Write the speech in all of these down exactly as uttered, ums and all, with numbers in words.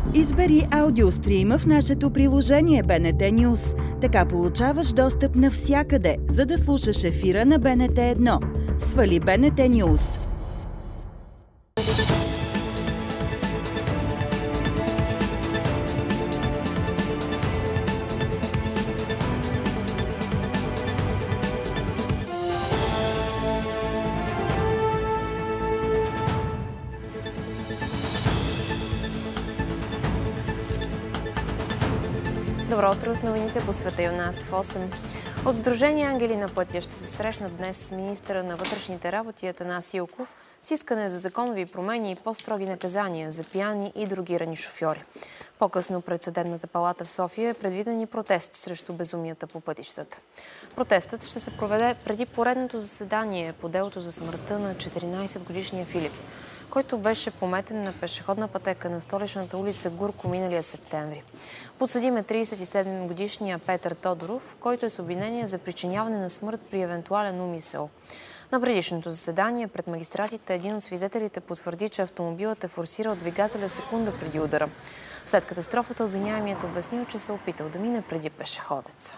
Избери аудиострима в нашето приложение Б Н Т News. Така получаваш достъп навсякъде, за да слушаш ефира на Б Н Т едно. Свали Б Н Т News. Добро утро с новините по света и у нас в осем. От Сдружение Ангели на пътя ще се срещнат днес с министъра на вътрешните работи Атанас Илков с искане за законови промени и по-строги наказания за пияни и дрогирани шофьори. По-късно пред Съдебната палата в София е предвиден и протест срещу безумията по пътищата. Протестът ще се проведе преди поредното заседание по делото за смъртта на четиринайсетгодишния Филип, който беше пометен на пешеходна пътека на столичната улица Гурко миналия септември. Подсъдим е трийсет и седемгодишния Петър Тодоров, който е с обвинение за причиняване на смърт при евентуален умисъл. На предишното заседание пред магистратите един от свидетелите потвърди, че автомобилът е форсирал двигателя секунда преди удара. След катастрофата обвиняемият обяснил, че се опитал да мине преди пешеходеца.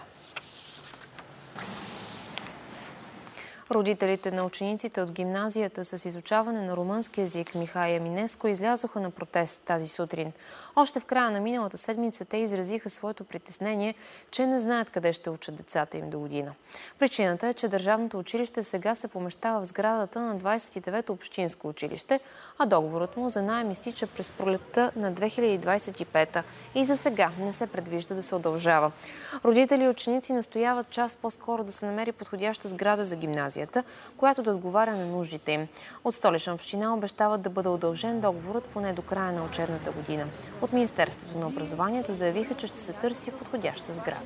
Родителите на учениците от гимназията с изучаване на румънски език Михая Минеско излязоха на протест тази сутрин. Още в края на миналата седмица те изразиха своето притеснение, че не знаят къде ще учат децата им до година. Причината е, че държавното училище сега се помещава в сградата на двайсет и девето общинско училище, а договорът му за наем изтича през пролетта на две хиляди двайсет и пета и за сега не се предвижда да се удължава. Родители и ученици настояват час по-скоро да се намери подходяща сграда за гимназия, която да отговаря на нуждите им. От Столична община обещават да бъде удължен договорът поне до края на учебната година. От Министерството на образованието заявиха, че ще се търси подходяща сграда.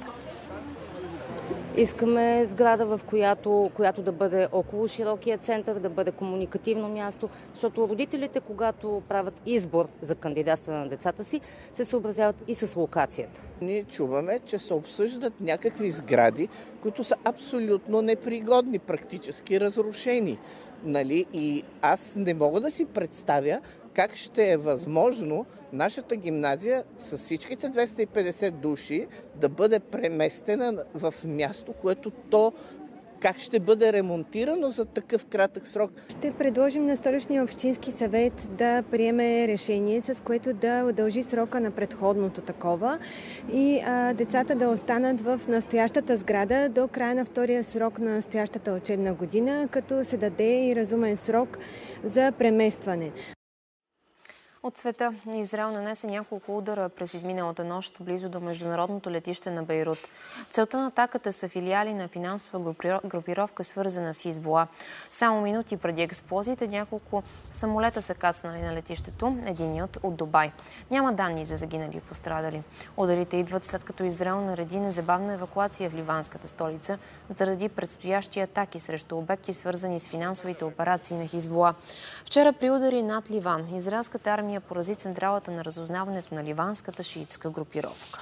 Искаме сграда, в която, която да бъде около широкия център, да бъде комуникативно място, защото родителите, когато правят избор за кандидатстване на децата си, се съобразяват и с локацията. Ние чуваме, че се обсъждат някакви сгради, които са абсолютно непригодни, практически разрушени. Нали? И аз не мога да си представя как ще е възможно нашата гимназия с всичките двеста и петдесет души да бъде преместена в място, което то как ще бъде ремонтирано за такъв кратък срок. Ще предложим на Столичния общински съвет да приеме решение, с което да удължи срока на предходното такова и а, децата да останат в настоящата сграда до края на втория срок на настоящата учебна година, като се даде и разумен срок за преместване. От света Израел нанесе няколко удара през изминалата нощ близо до международното летище на Бейрут. Целта на атаката са филиали на финансова групировка, свързана с Хизбула. Само минути преди експлозиите няколко самолета са кацнали на летището, единият от Дубай. Няма данни за загинали и пострадали. Ударите идват след като Израел нареди незабавна евакуация в ливанската столица заради предстоящи атаки срещу обекти, свързани с финансовите операции на Хизбула. Вчера при удари над Ливан израелската армия порази централата на разузнаването на ливанската шиитска групировка.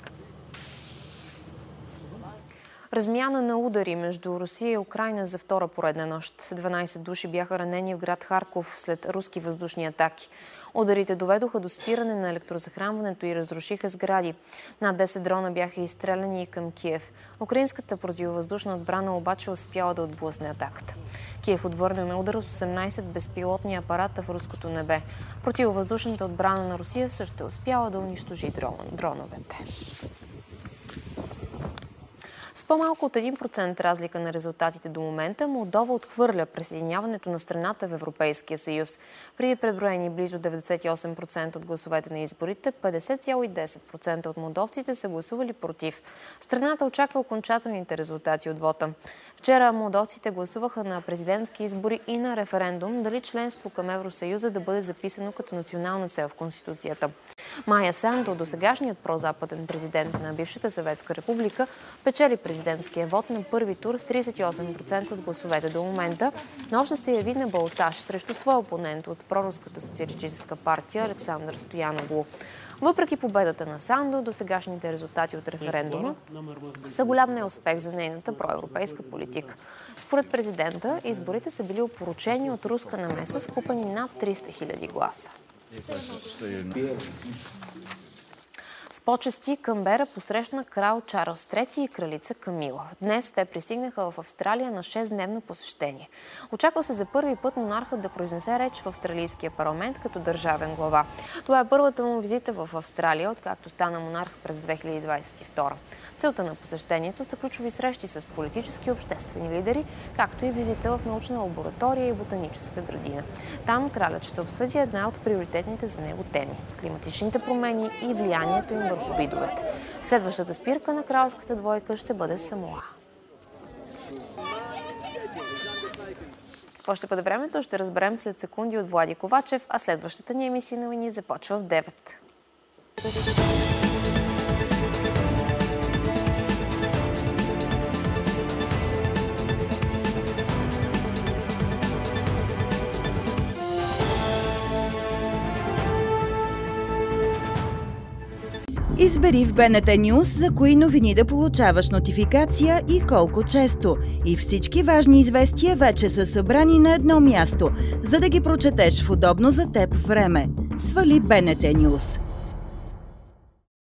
Размяна на удари между Русия и Украйна за втора поредна нощ. дванайсет души бяха ранени в град Харков след руски въздушни атаки. Ударите доведоха до спиране на електрозахранването и разрушиха сгради. Над десет дрона бяха изстреляни и към Киев. Украинската противовъздушна отбрана обаче успяла да отблъсне атаката. Киев отвърна на удара с осемнайсет безпилотни апарата в руското небе. Противовъздушната отбрана на Русия също успяла да унищожи дроновете. С по-малко от един процент разлика на резултатите до момента, Молдова отхвърля присъединяването на страната в Европейския съюз. При преброени близо деветдесет и осем процента от гласовете на изборите, петдесет цяло и десет процента от молдовците са гласували против. Страната очаква окончателните резултати от вота. Вчера молдовците гласуваха на президентски избори и на референдум дали членство към Евросъюза да бъде записано като национална цел в Конституцията. Майя Санду, досегашният прозападен президент на бившата Съветска република, печели президентския вод на първи тур с трийсет и осем процента от гласовете до момента, но още се яви на балотаж срещу своя опонент от проруската социалистическа партия Александър Стояноглу. Въпреки победата на Санду, досегашните резултати от референдума са голям неуспех за нейната проевропейска политика. Според президента, изборите са били опорочени от руска намеса с купени над триста хиляди гласа. С почести Канбера посрещна крал Чарлз трети и кралица Камила. Днес те пристигнаха в Австралия на шестдневно посещение. Очаква се за първи път монархът да произнесе реч в австралийския парламент като държавен глава. Това е първата му визита в Австралия, откакто стана монарх през две хиляди двадесет и втора. Целта на посещението са ключови срещи с политически и обществени лидери, както и визита в научна лаборатория и ботаническа градина. Там кралят ще обсъди една от приоритетните за него теми – климатичните промени и влиянието им върху видовете. Следващата спирка на кралската двойка ще бъде Самоа. Какво ще бъде времето, ще разберем след секунди от Влади Ковачев, а следващата ни емисия новини започва в девет. Избери в БНТ News за кои новини да получаваш нотификация и колко често. И всички важни известия вече са събрани на едно място, за да ги прочетеш в удобно за теб време. Свали БНТ News.